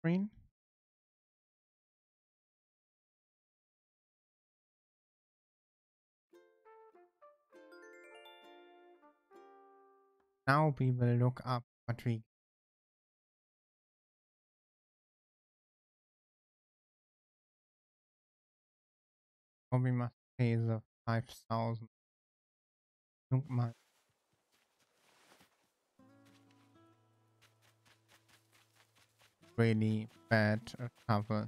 screen. Now we will look up what we, or we must pay the 5,000. Look my really bad cover.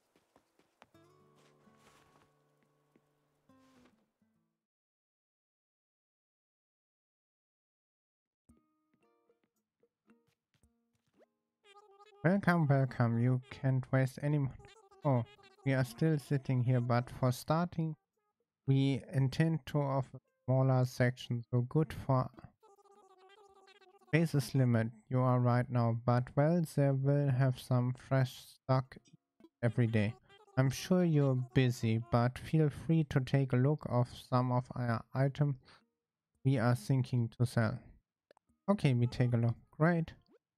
Welcome, welcome. You can't waste any money. Oh, we are still sitting here, but for starting, we intend to offer smaller sections, so good for space is limit. You are right now, but well, they will have some fresh stock every day. I'm sure you're busy, but feel free to take a look of some of our items we are thinking to sell. Okay, we take a look. Great.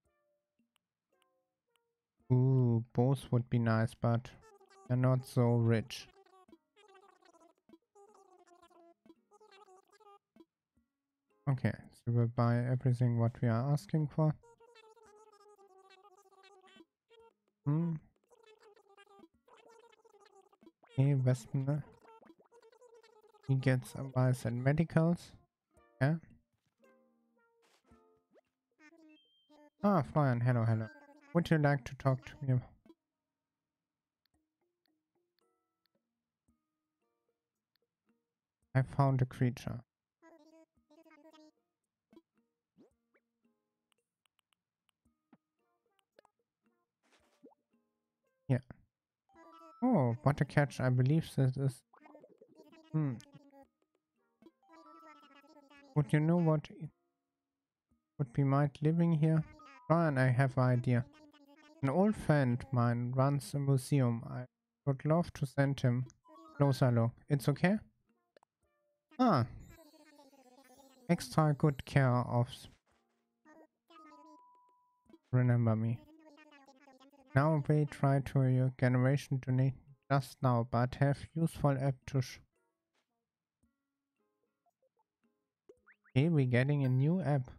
Ooh, both would be nice, but they're not so rich. Okay, so we'll buy everything what we are asking for. Hmm. Okay, Westman. He gets advice and medicals. Yeah. Ah, Florian, hello, hello. Would you like to talk to me? I found a creature. Yeah. Oh, what a catch. I believe this is... Hmm. Would you know what would be might living here? Florian, I have an idea. An old friend mine runs a museum. I would love to send him a closer look. It's okay? Ah, extra good care of... Remember me. Now we try to your generation donate just now, but have useful app to okay, we're getting a new app.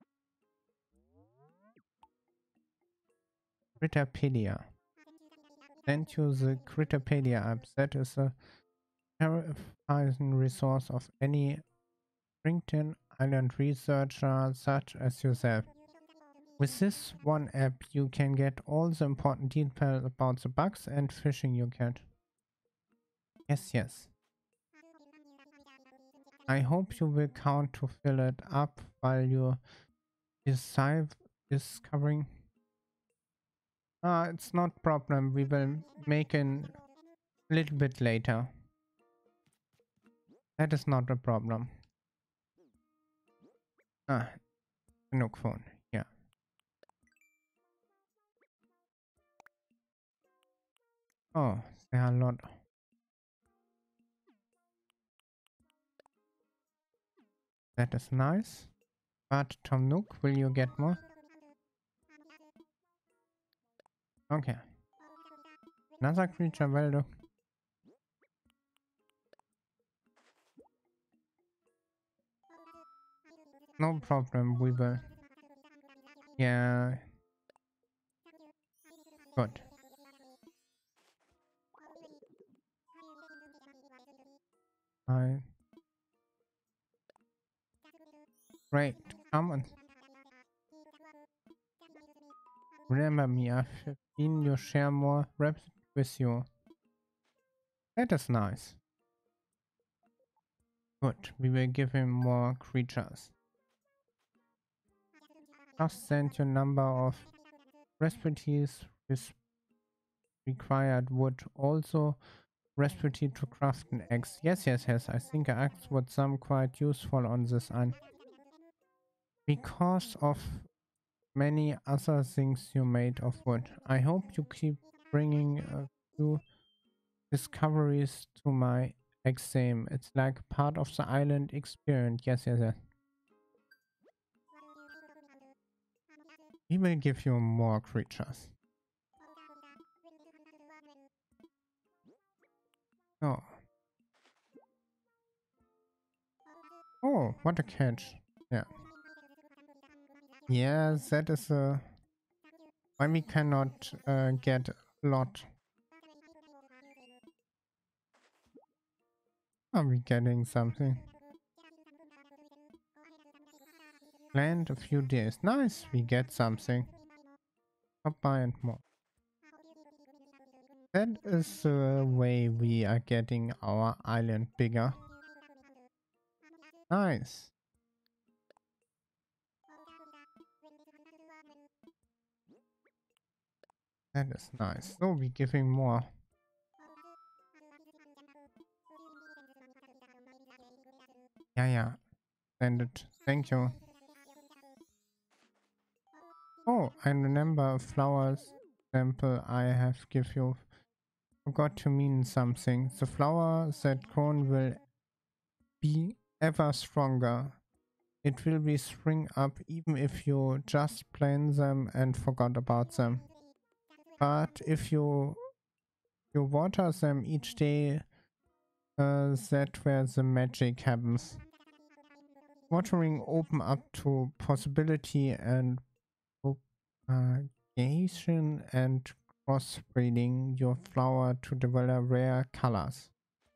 Critterpedia. Send you the Critterpedia app. That is a terrifying resource of any Springton Island researcher such as yourself. With this one app, you can get all the important details about the bugs and fishing you get. Yes, yes. I hope you will count to fill it up while you're discovering. It's not problem. We will make a little bit later. That is not a problem. Ah, Nook phone. Yeah. Oh, there are a lot. That is nice. But Tom Nook, will you get more? Okay. Another creature, well look. No problem, we will. Yeah, good. I great. Come on. Remember me, I've been you share more reps with you. That is nice. Good. We will give him more creatures. Just send your number of recipes with required wood. Also recipe to craft an axe. Yes, yes, yes. I think an axe would some quite useful on this end. Because of many other things you made of wood. I hope you keep bringing a few discoveries to my exam. It's like part of the island experience. Yes, yes, yes. We will give you more creatures. Oh. Oh, what a catch. Yeah. Yeah, that is why we cannot get a lot. Are we getting something? Planned a few days. Nice, we get something. Stop by and more. That is the way we are getting our island bigger. Nice. That is nice. So we're giving more. Yeah, yeah. Send it. Thank you. Oh, I remember a flowers sample I have give you. Forgot to mean something. The flower that grown will be ever stronger. It will be spring up even if you just plant them and forgot about them. But if you water them each day, that where the magic happens. Watering open up to possibility and propagation and crossbreeding your flower to develop rare colors.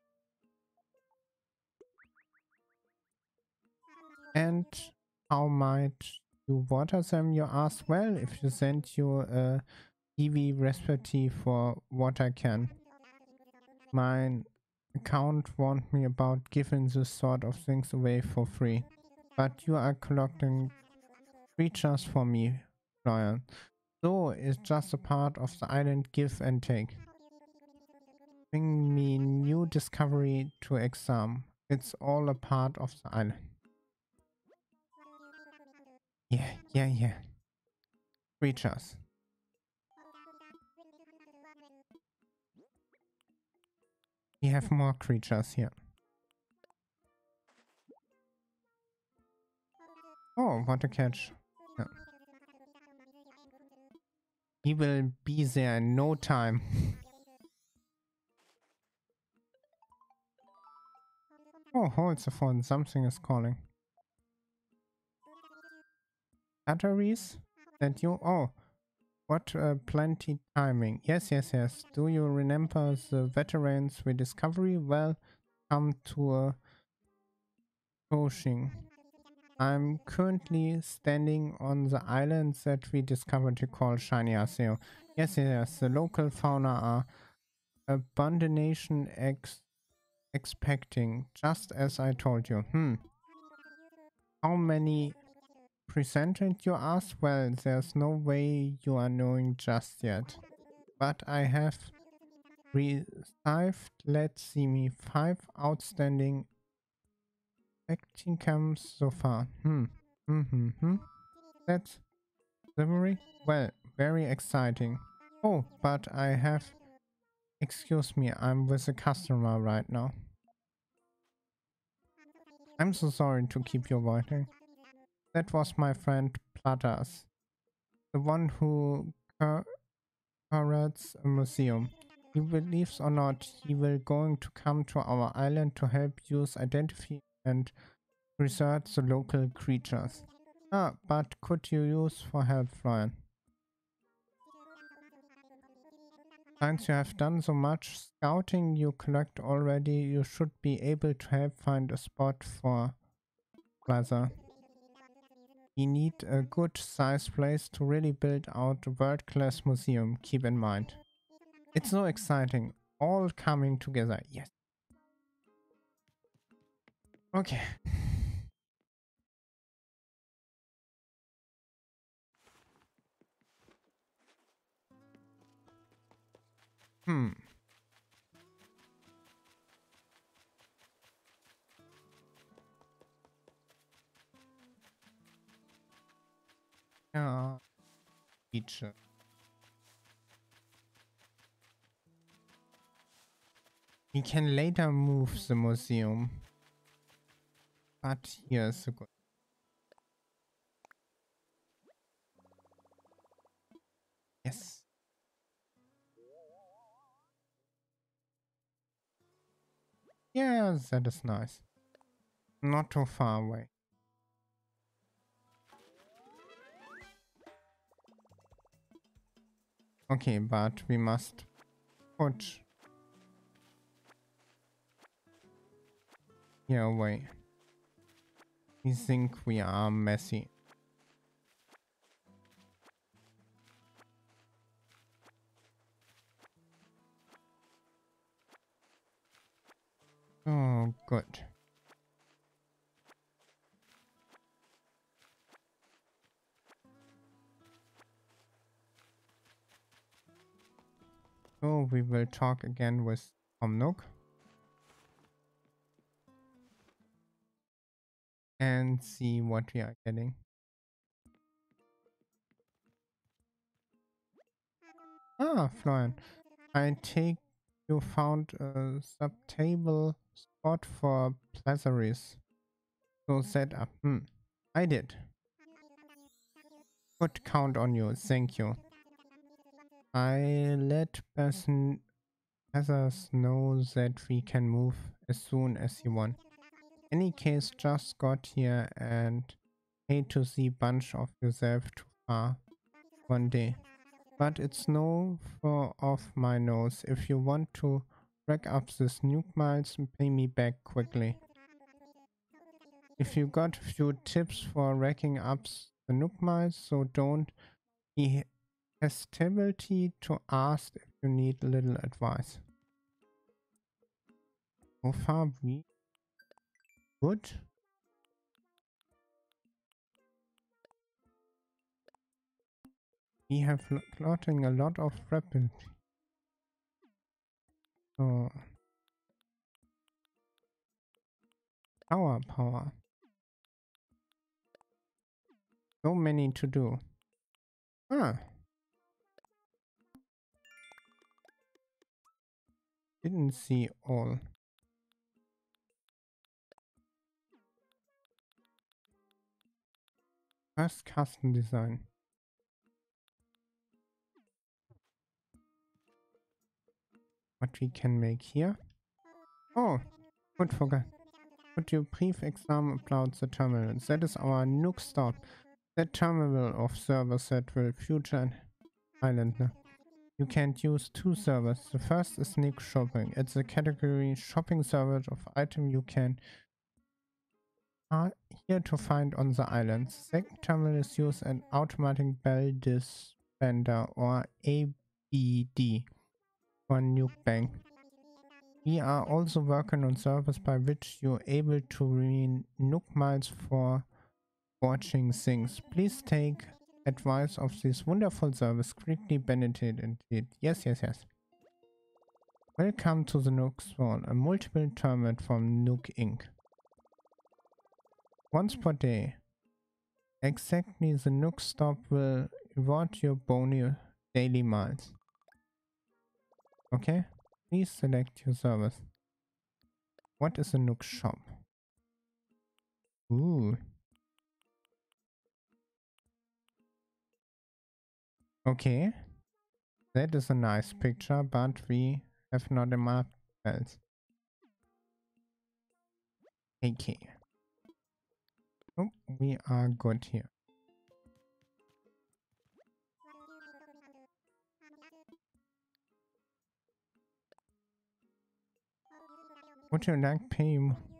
And how might you water them, you ask? Well, if you send you a EV recipe for what I can. My account warned me about giving this sort of things away for free. But you are collecting creatures for me, Florian. So it's just a part of the island give and take. Bring me new discovery to exam. It's all a part of the island. Yeah, yeah, yeah. Creatures. We have more creatures here. Oh, what a catch. Yeah. He will be there in no time. Oh, hold the phone. Something is calling. Batteries? That you? Oh, what plenty timing. Yes, yes, yes. Do you remember the veterans rediscovery? Well, come to a Koshing. I'm currently standing on the island that we discovered to call Shiny Aseo. Yes, yes, yes. The local fauna are abundation expecting, just as I told you. How many presented you ask? Well, there's no way you are knowing just yet. But I have received, let's see me, 5 outstanding acting so far. That's summary? Well, very exciting. Oh, but I have... Excuse me, I'm with a customer right now. I'm so sorry to keep you waiting. That was my friend Platas, the one who curates a museum. He believes or not, he will going to come to our island to help use identify and research the local creatures. Ah, but could you use for help, Florian? Since you have done so much scouting you collect already, you should be able to help find a spot for Plaza. We need a good sized place to really build out a world-class museum, keep in mind. It's so exciting, all coming together, yes. Okay. Hmm. Yeah. Feature. We can later move the museum. But here's a good. Yes. Yeah, that is nice. Not too far away. Okay, but we must put here away. We think we are messy. Oh, good. So we will talk again with Tom Nook and see what we are getting. Ah, Florian, I take you found a sub-table spot for pleasures. So set up. I did. Could count on you. Thank you. I let others know that we can move as soon as you want. Any case, just got here and hate to see bunch of yourself too far one day. But it's no for off my nose. If you want to rack up this nuke miles, pay me back quickly. If you got a few tips for racking up the nuke miles, so don't be hesitate to ask if you need a little advice. So far we good. We have plotting a lot of rapid. So power. So many to do. Ah, didn't see all. First custom design. What we can make here. Oh, good forgot. Could you brief exam about the terminal? That is our nuke stop. That terminal of servers that will future an island. Now. You can't use two servers. The first is Nuke Shopping. It's a category shopping server of item you can are here to find on the island. Second terminal is used an automatic bell disbandor or ABD for Nuke Bank. We are also working on servers by which you're able to win Nuke miles for watching things. Please take advice of this wonderful service. Quickly benefit indeed. Yes. Welcome to the Nuke Spawn, a multiple tournament from Nuke Inc. Once per day. Exactly, the Nuke stop will reward your bony daily miles. Okay? Please select your service. What is a Nuke shop? Ooh. Okay. That is a nice picture, but we have not enough else. Okay. Oh, we are good here. Would you like pay?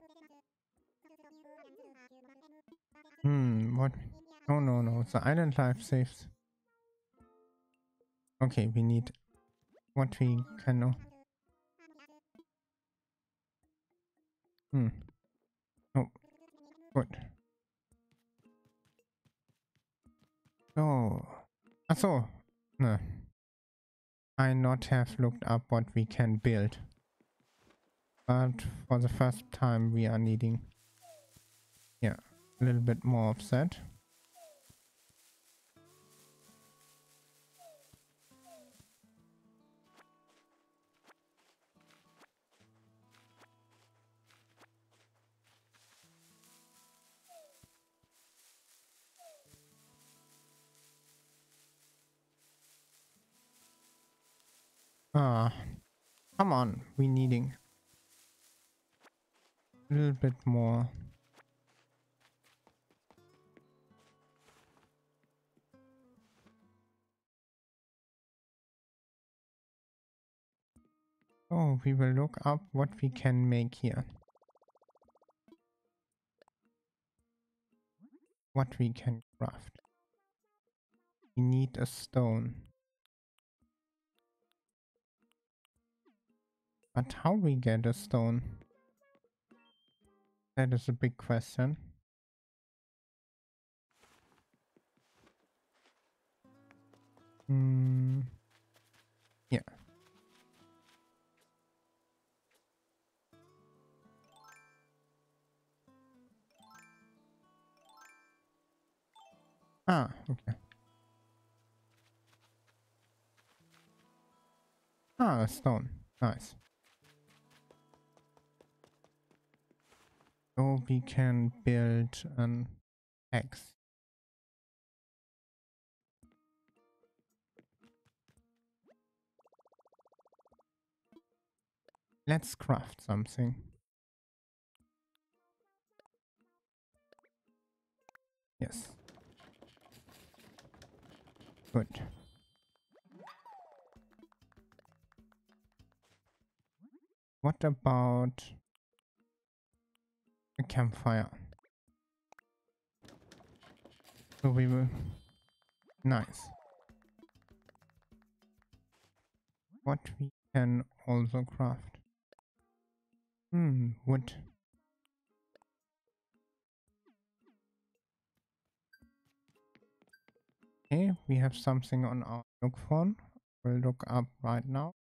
What? No. The island life saves. Okay, we need what we can know. Oh, good. Oh. Achso. No. I not have looked up what we can build. But for the first time we are needing, yeah, a little bit more of that. Ah, come on, we needing. a little bit more. Oh, we will look up what we can make here. What we can craft. We need a stone. But how we get a stone? That is a big question. Yeah. Ah, okay. Ah, a stone. Nice. So we can build an axe. Let's craft something. Yes. Good. What about a campfire? So we will... Nice. What we can also craft. Wood. Okay, we have something on our look phone. We'll look up right now.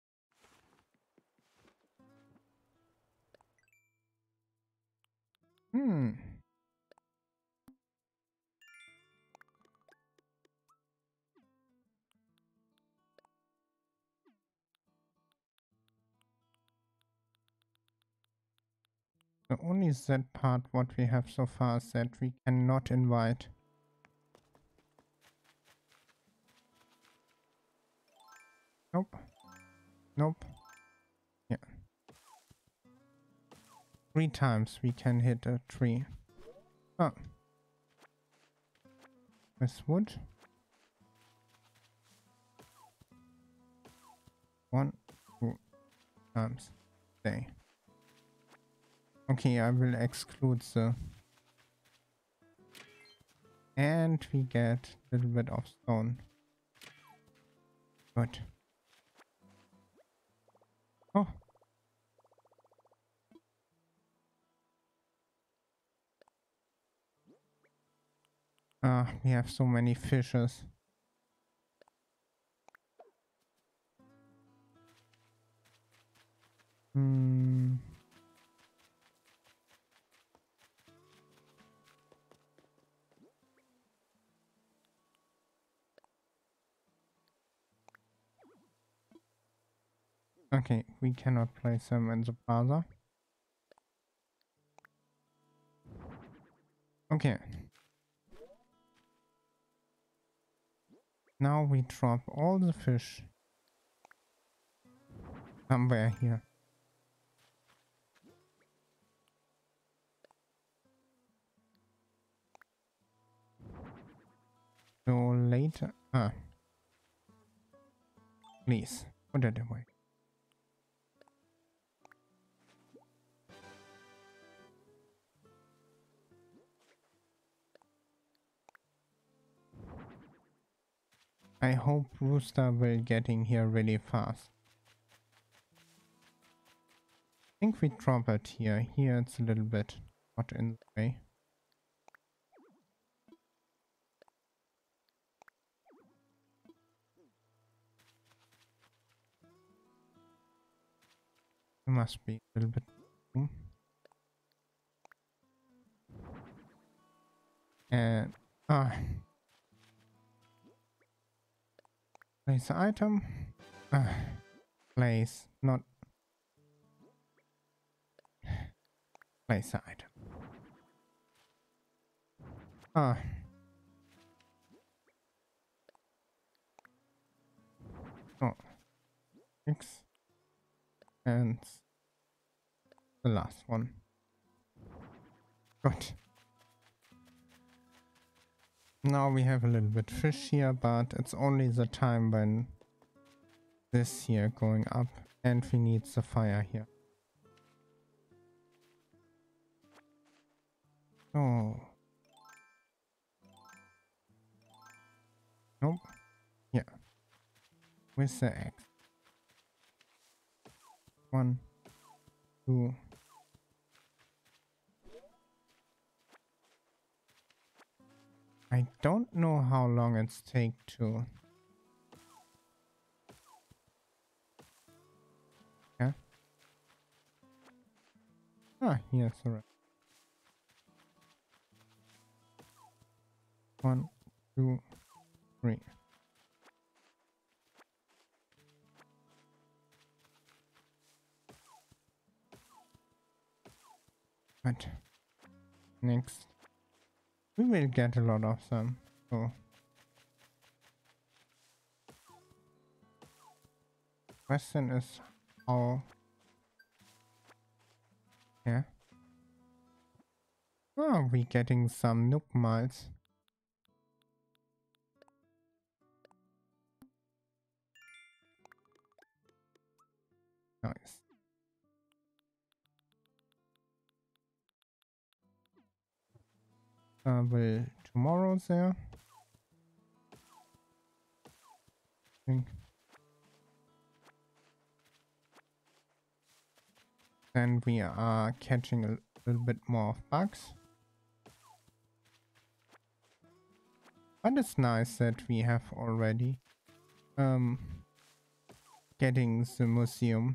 The only sad part what we have so far is that we cannot invite. Nope. Nope. Yeah. 3 times we can hit a tree. Oh. With wood. 1, 2 times. Day. Okay, I will exclude the... And we get a little bit of stone. Good. Oh. Ah, we have so many fishes. Okay, we cannot place them in the plaza. Okay. Now we drop all the fish somewhere here. So later... Ah. Please, put it away. I hope Rooster will getting here really fast. I think we drop it here. Here it's a little bit not in the way. There must be a little bit room. And place the item. Place not place the item. Oh, X and the last one. Good. Now we have a little bit fish here, but it's only the time when this here going up, and we need the fire here. Oh. Nope. Yeah. With the axe. 1, 2. I don't know how long it's take to. Yeah. Ah, here's the rest. 1, 2, 3. But next, we will get a lot of them. So, question is how. Yeah. Oh, we getting some Nook miles. Nice. Will tomorrow there? Think. Then we are catching a little bit more of bugs. But it's nice that we have already getting the museum.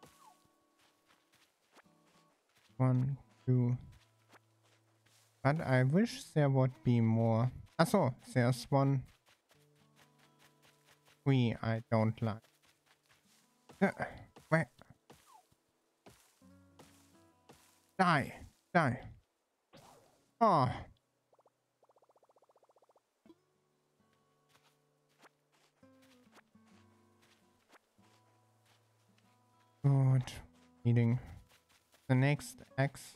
1, 2. But I wish there would be more. So there's 1 tree I don't like. Wait. Die. Die. Oh. Good. Needing the next axe.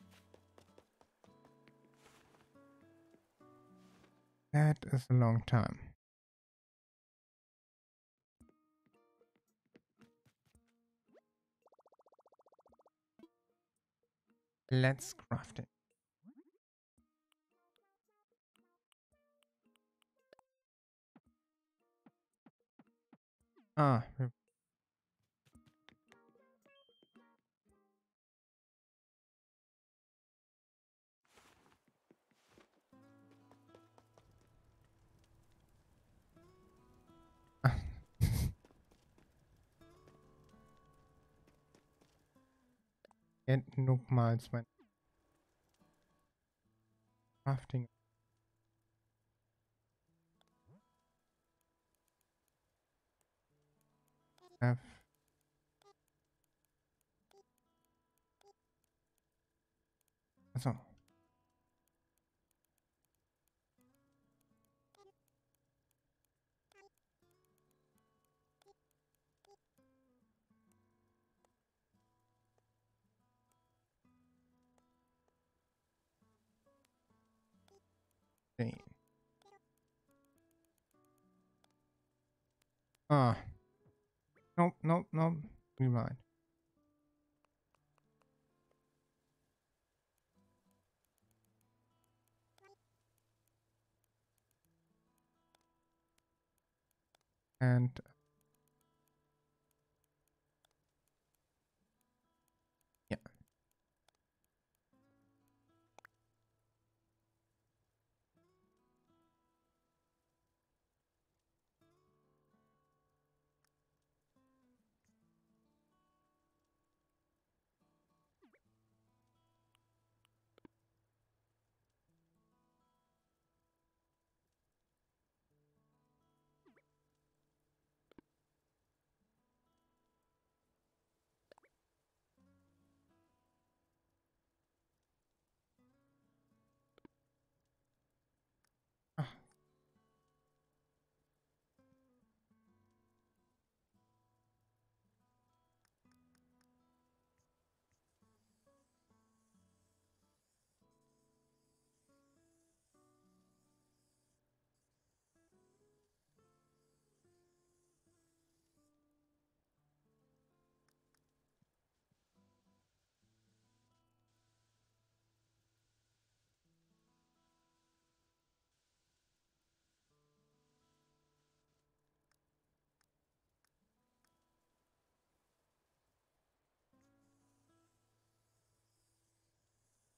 That is a long time. Let's craft it. Ah, get Nook miles when crafting. Have so Jane. Ah, nope, nope, nope. Rewind. And yeah,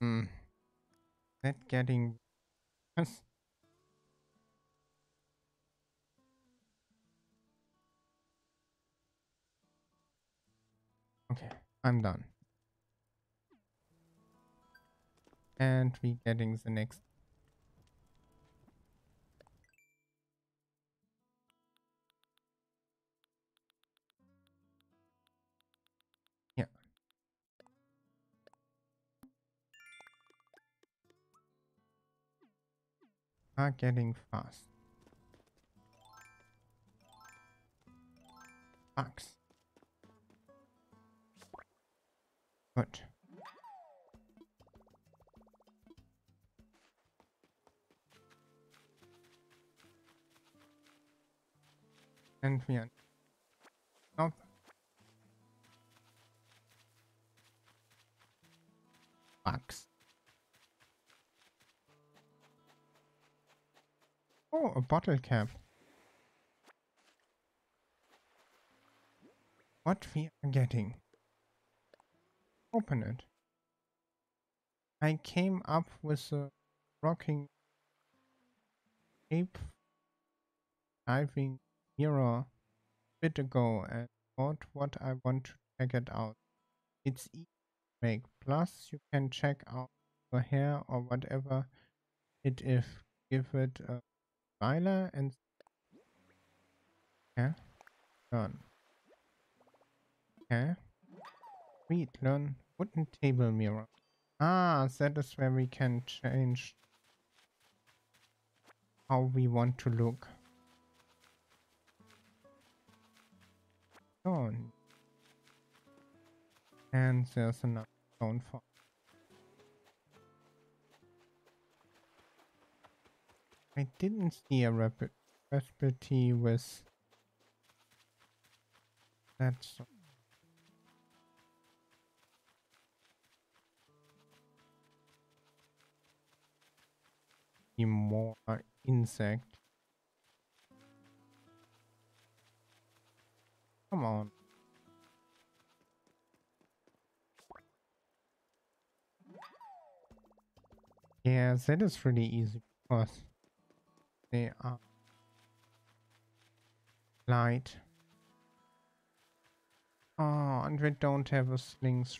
Hmm. That getting worse. Okay, I'm done. And we getting the next. Yeah, are getting fast. Bugs. Good. And we are up. Bugs. Oh, a bottle cap. What we are getting? Open it. I came up with a rocking ape diving mirror a bit ago and thought what I want to check it out. It's easy to make. Plus, you can check out your hair or whatever it is. Give it a styler and yeah, learn. Yeah, read, learn wooden table mirror. Ah, that is where we can change how we want to look. Oh, and there's another stone for. I didn't see a recipe with that, so be more insect. Come on. Yeah, that is really easy because they are light. Oh, and we don't have a slings.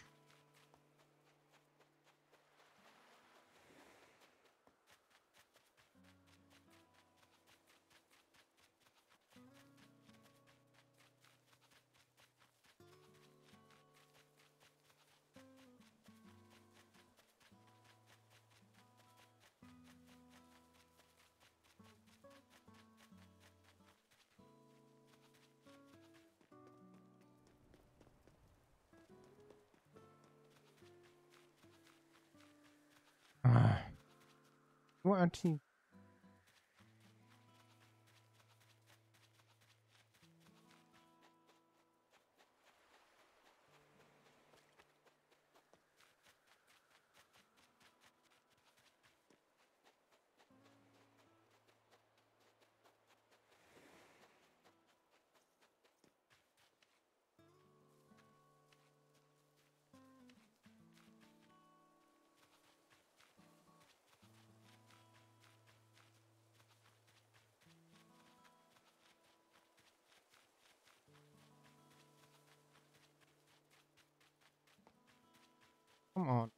Ah, you are come on.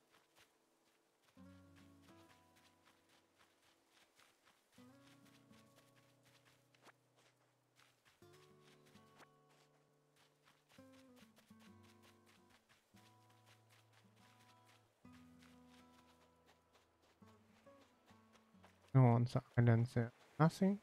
No on the island there. Nothing.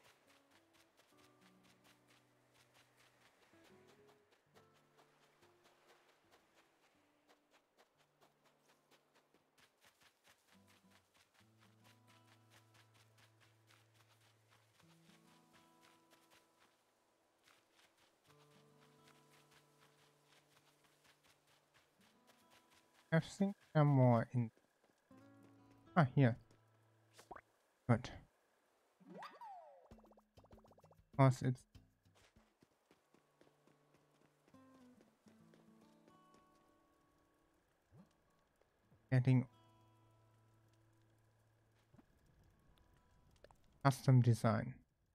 I think there are more in. Ah, here. Good. Because it's getting Custom design.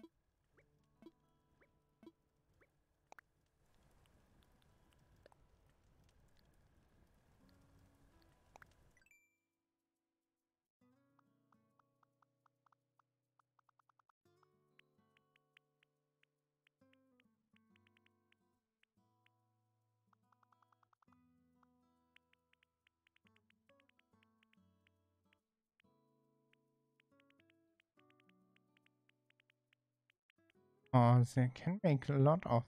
Oh, they can make a lot of.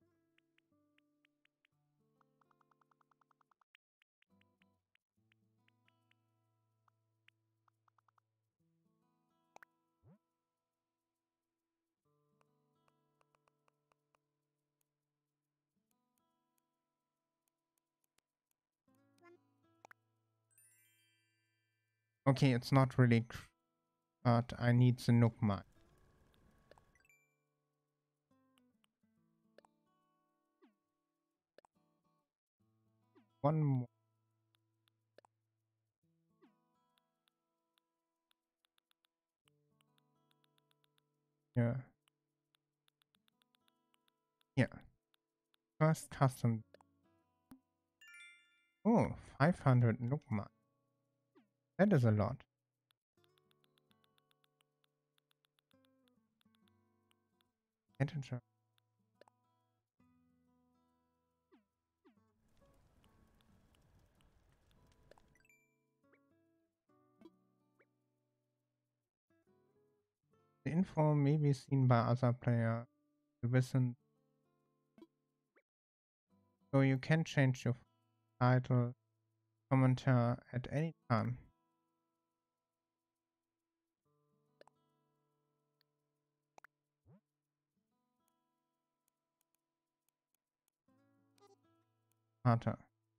Okay, it's not really, but I need the Nook mine. One more. Yeah. Yeah. First custom. Oh, 500 Nook mine. That is a lot. Integer. The info may be seen by other players. Listen, so you can change your title, commentary at any time. Harder.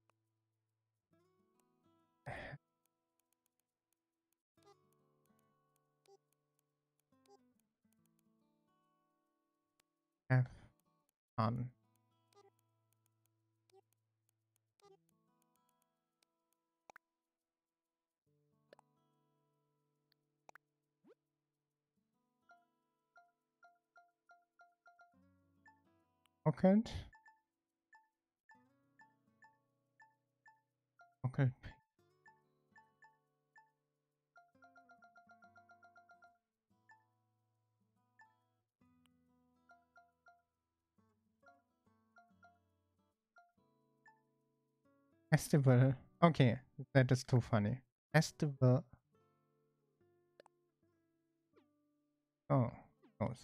Have fun. Okay. Okay. Festival. Okay, that is too funny. Festival. Oh, goes.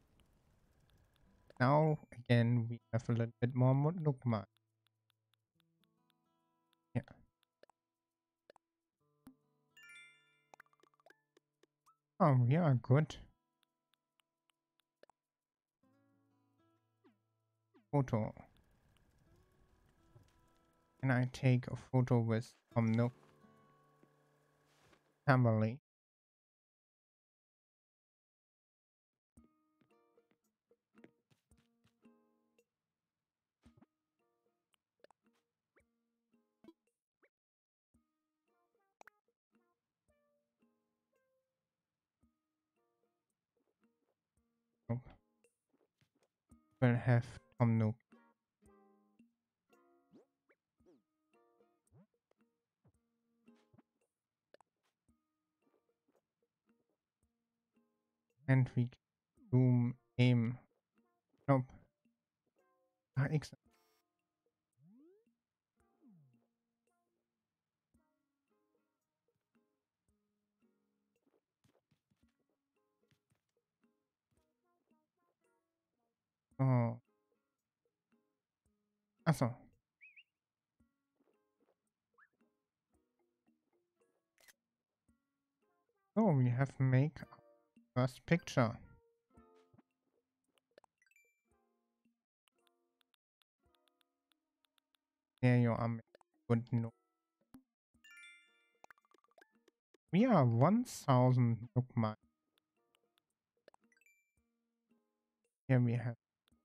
Now again we have a little bit more Nukma. Yeah. Oh, we are good. Photo. Can I take a photo with Nook family? Nope. We'll have Nook. And we zoom aim. Nope. Ah, oh. Achso. So we have make first picture. There you are. Good Nook. We are 1000 Nukma. Here we have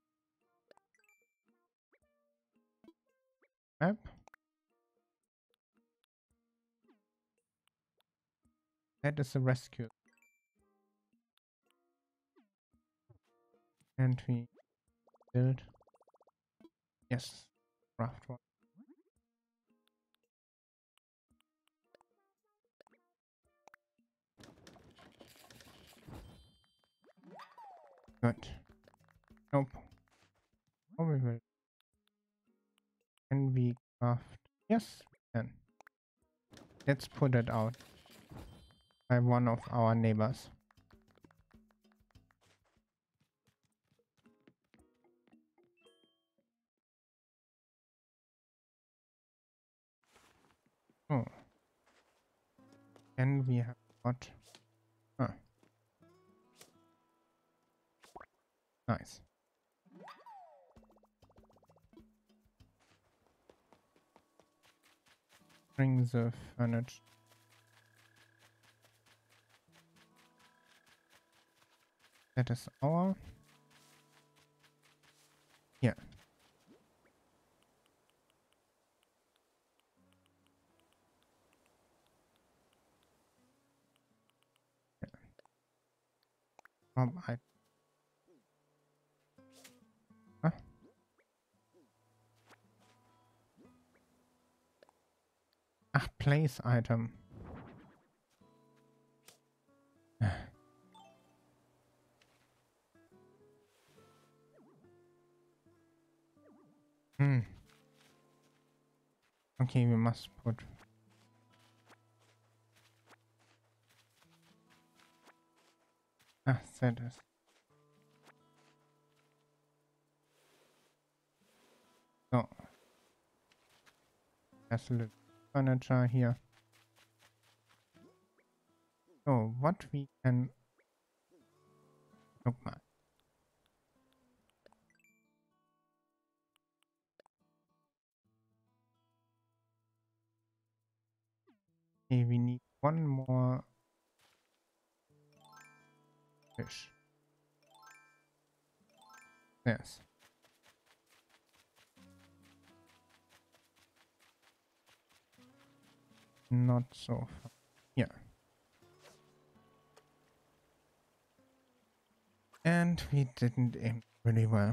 map. That is a rescue. And we build. Yes, craft one. Good. Nope. Oh, we will. Can we craft? Yes, we can. Let's put it out by one of our neighbors. Oh, can we have what? Huh, nice. Bring the furniture. That is our. Yeah. I. Huh? Ah, place item. Hmm. Okay, we must put. Ah, that is. So, there's a little furniture here. So, what we can. Look, man. Okay, we need one more fish. Yes. Not so far. Yeah. And we didn't aim really well.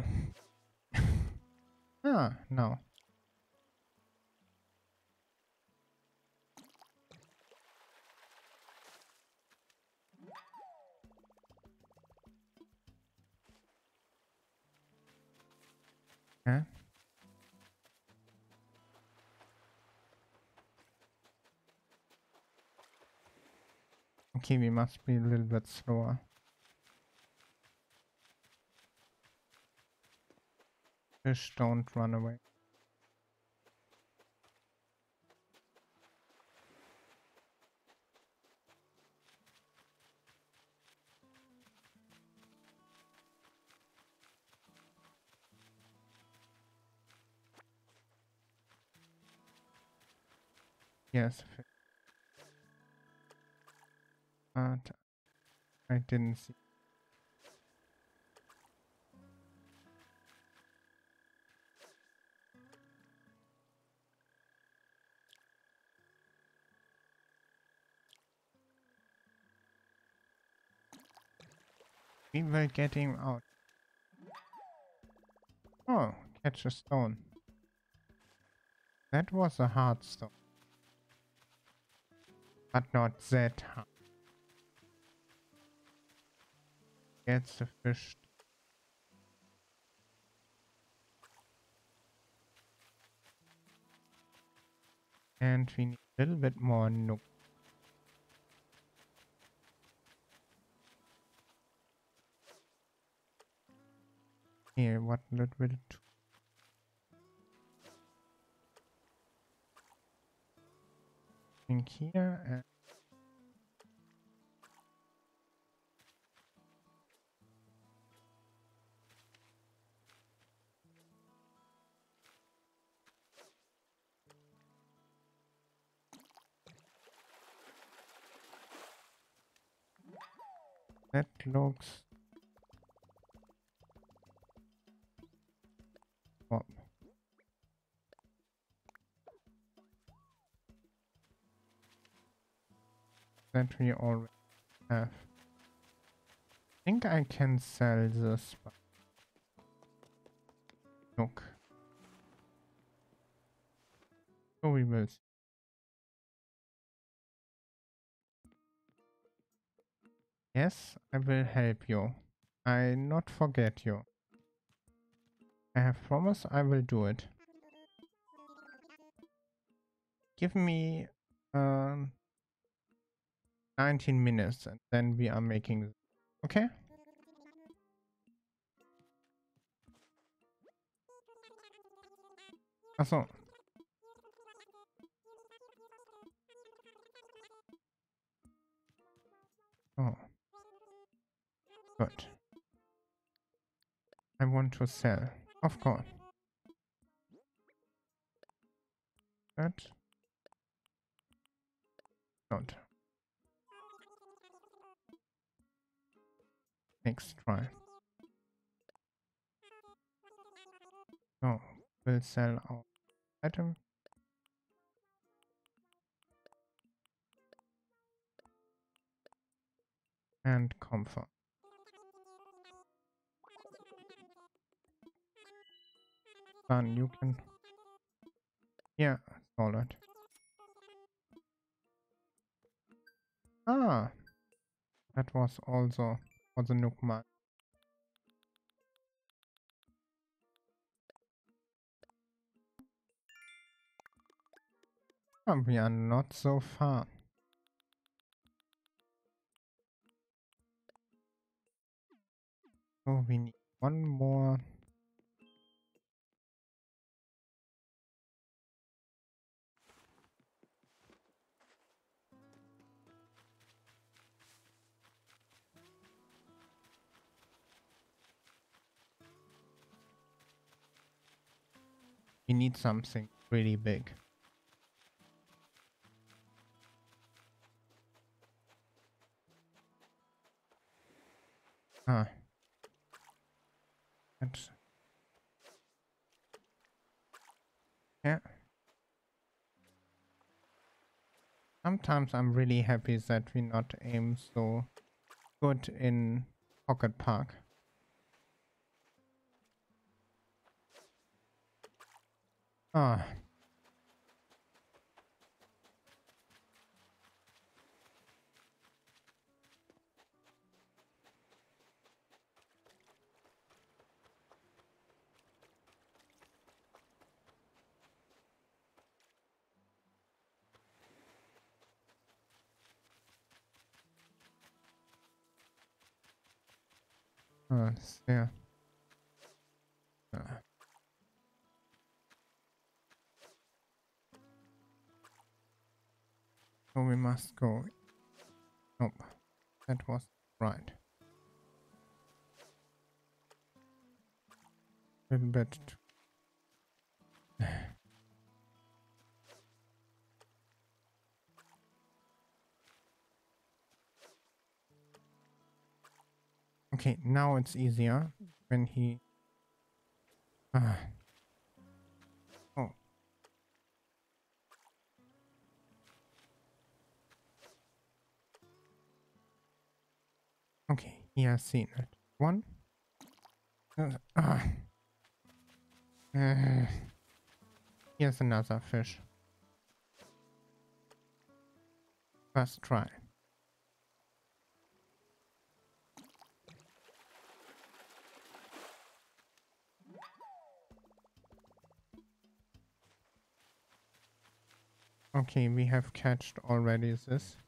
Ah, no. Yeah. Okay, we must be a little bit slower. Fish don't run away. Yes, but I didn't see. We will get him out. Oh, catch a stone. That was a hard stone. But not that hard. Gets the fish. And we need a little bit more nook. Here, what little bit in here and that looks oh, that we already have. I think I can sell this. But Look. So we will see. Yes, I will help you. I not forget you. I have promised I will do it. Give me 19 minutes and then we are making this. Okay? Achso. Oh. Good. I want to sell. Of course. That. Not. Next try. So, we'll sell our item. And comfort. Then you can... Yeah, solid. Ah! That was also for the Nook mine. We are not so far. So we need one more. We need something really big. Ah. That's... Yeah. Sometimes I'm really happy that we not aim so good in Pocket Park. Ah. Yeah. So we must go. Nope. That was right. A little bit. Okay, now it's easier when he... Ah. Oh. Okay, he has seen it. One. Here's another fish. First try. Okay, we have catched already this.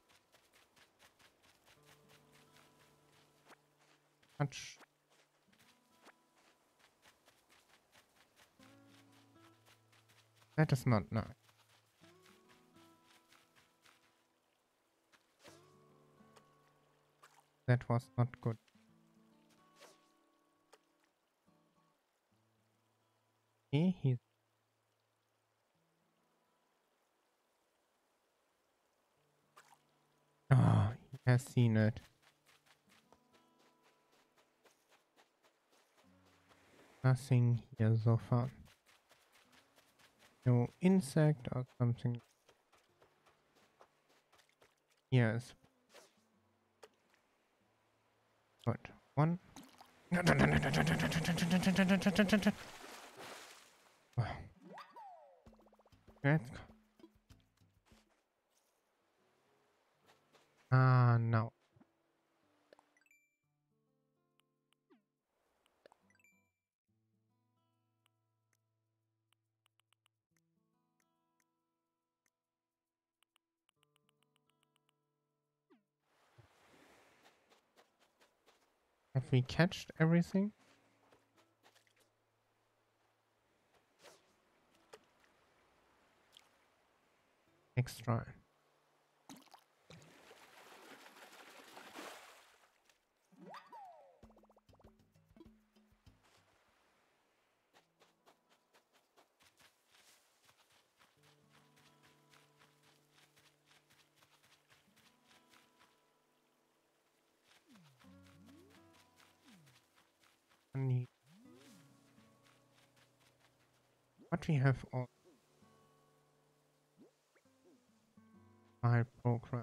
Catch. That is not nice. That was not good. Okay, he's... Ah, he has seen it. Nothing here so far. No insect or something. Yes. Good. One. Let's go. Ah, no. Have we catched everything? Extra. Need what we have on my program.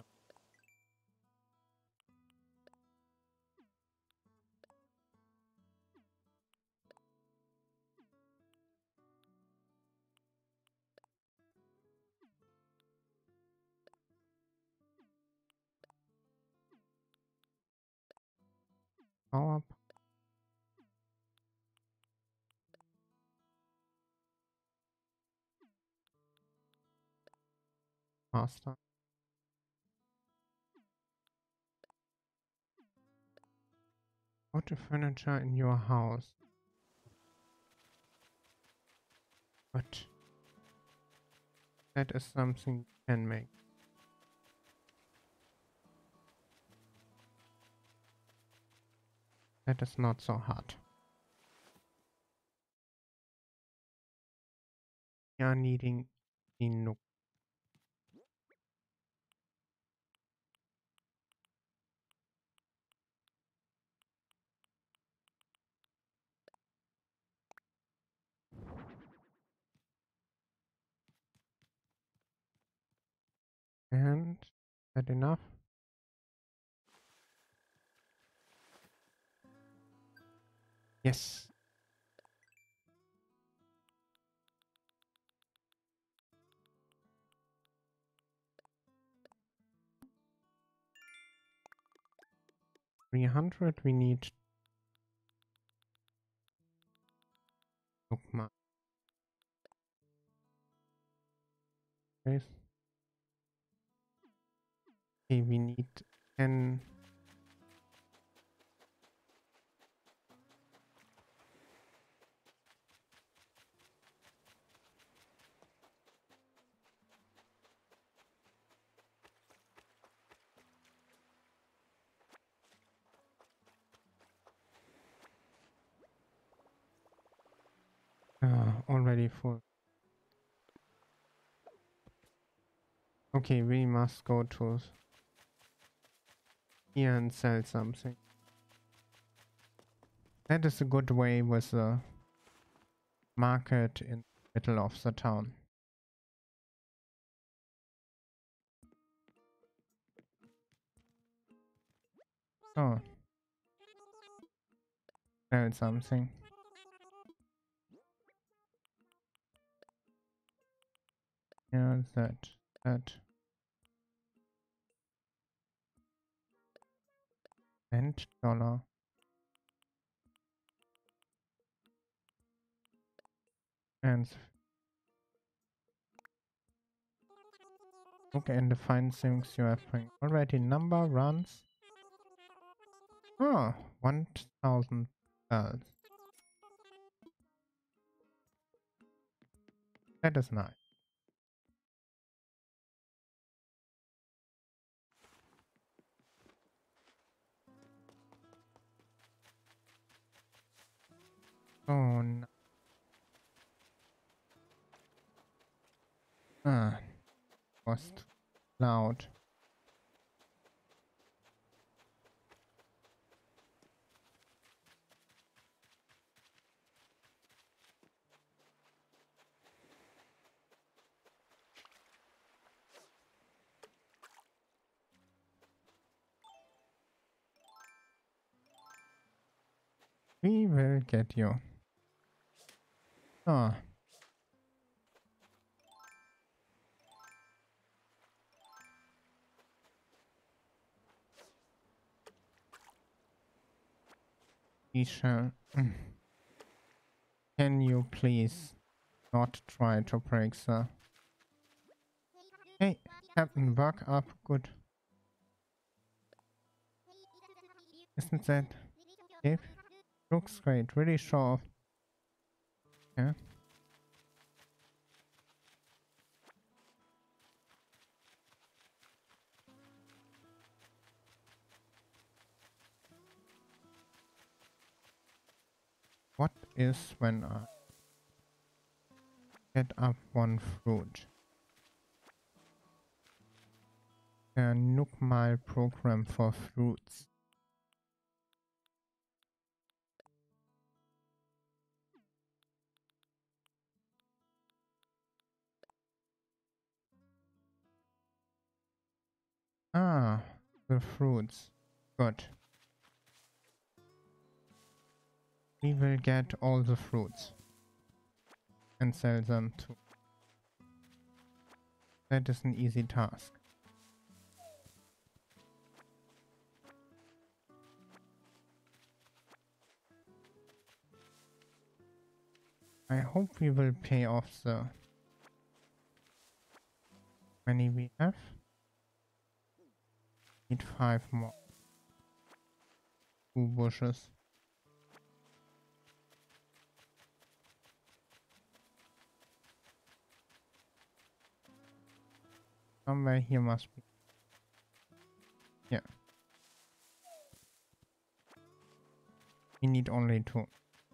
Power master. Put the furniture in your house. But that is something you can make. That is not so hard. We are needing the nook. And that enough? Yes. $300 we need bookmark. Okay, we need 10. Already full. Okay, we must go to here and sell something. That is a good way with the market in the middle of the town. Oh, sell something. Yeah, that. And dollar. And okay, and the fine things you have bring. Already number runs. Oh, 1,000 bells. That is nice. Oh no. Ah, was too loud. We will get you. Ah, Isha, can you please not try to break the... Hey, Captain, work up. Good. Isn't that... Dave? Looks great. Really show off. Yeah. What is when I get up one fruit? A Nook Mile program for fruits. Ah, the fruits. Good. We will get all the fruits and sell them too. That is an easy task. I hope we will pay off the money we have. Need 5 more. 2 bushes. Somewhere here must be. Yeah. We need only 2.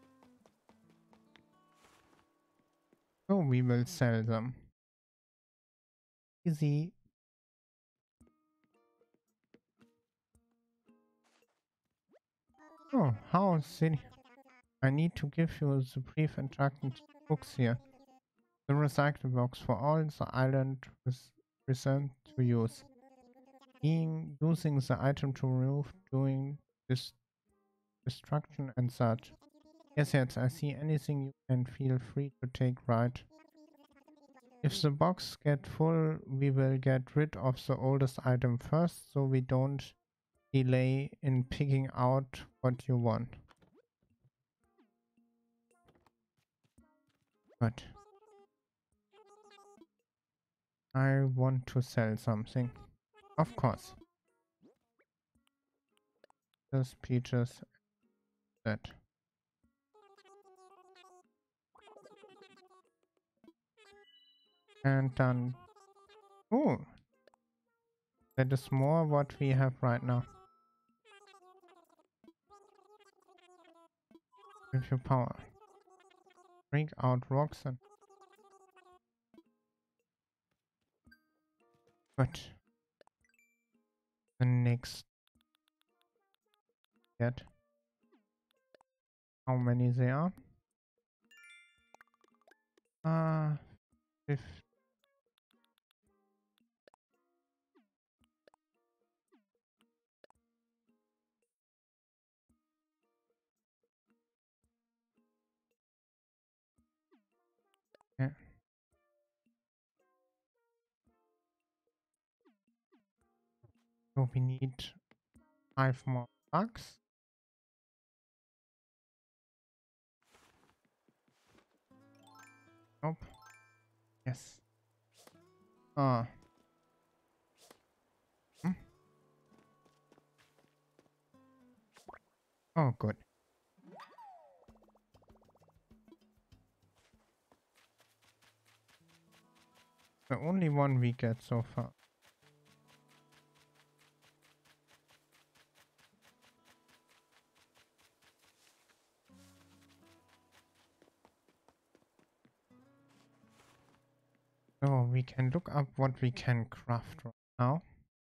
So we will sell them. Easy. Oh, how silly. I need to give you the brief instructions books here. The recycle box for all the island present to use. Using the item to remove doing this destruction and such. Yes, yes, I see anything you can feel free to take right. If the box get full, we will get rid of the oldest item first, so we don't delay in picking out what you want. But I want to sell something. Of course. This peaches that. And done. Oh, that is more what we have right now. With your power. Break out rocks and... But the next yet. How many there are? 50. Yeah. So we need 5 more bucks. Nope. Yes. Ah. Hmm? Oh, good. The only one we get so far. So we can look up what we can craft right now.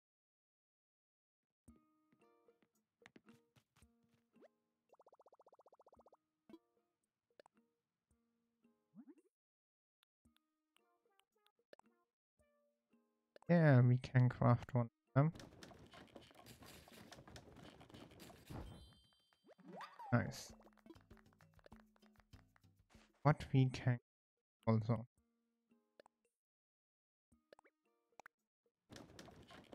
Yeah, we can craft one of them. Nice. What we can also.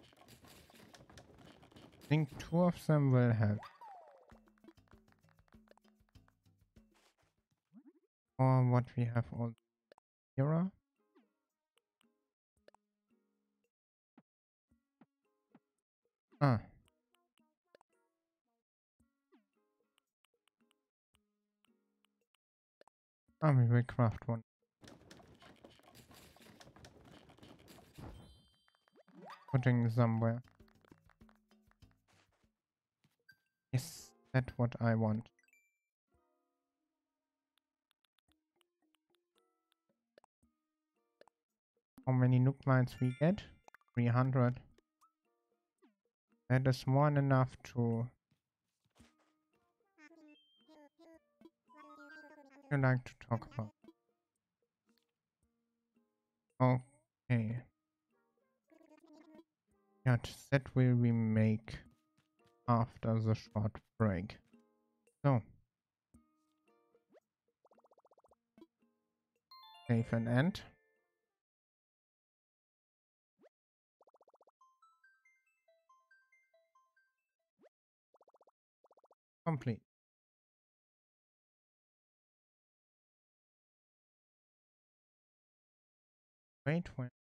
I think 2 of them will help. or what we have all here. Ah, we will craft one. Putting somewhere. Yes, that's what I want. How many nuke mines we get? 300. That is more than enough to... You like to talk about. Okay. Yeah, that will we make after the short break. So, save and end. Complete. Wait,